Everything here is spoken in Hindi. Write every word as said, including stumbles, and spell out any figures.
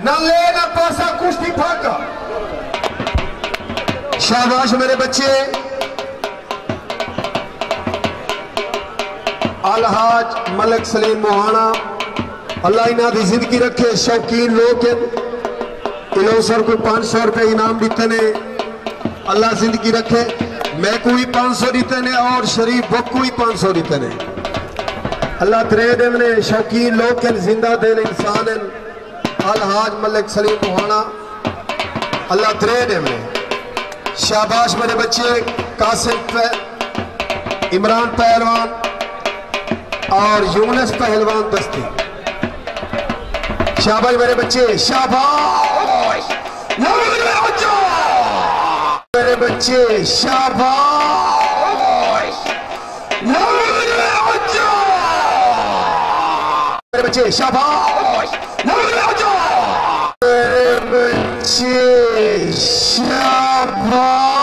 ना ले ना पासा कुश्ती फाका। शाबाश मेरे बच्चे। अलहाज मलिक सलीम मोहाना अल्लाह इन्हां दी जिंदगी रखे। शौकीन लोग इन्हों सर को पांच सौ रुपए इनाम दिते ने। अल्लाह जिंदगी रखे। मैं को भी पांच सौ दिते ने और शरीफ बुक को भी पांच सौ दिते ने। अल्लाह त्रे देवने। शौकीन लोग जिंदा देन इंसान अलहाज मलिक सलीम मोहाना अल्लाह त्रे देवने। शाबाश मेरे बच्चे। कासिम इमरान पहलवान और यूनुस पहलवान दस्ती। शाबाश मेरे बच्चे। शाबाश मेरे बच्चे। शाबाश मेरे बच्चे। शाबाश मेरे बच्चे। शाबाश।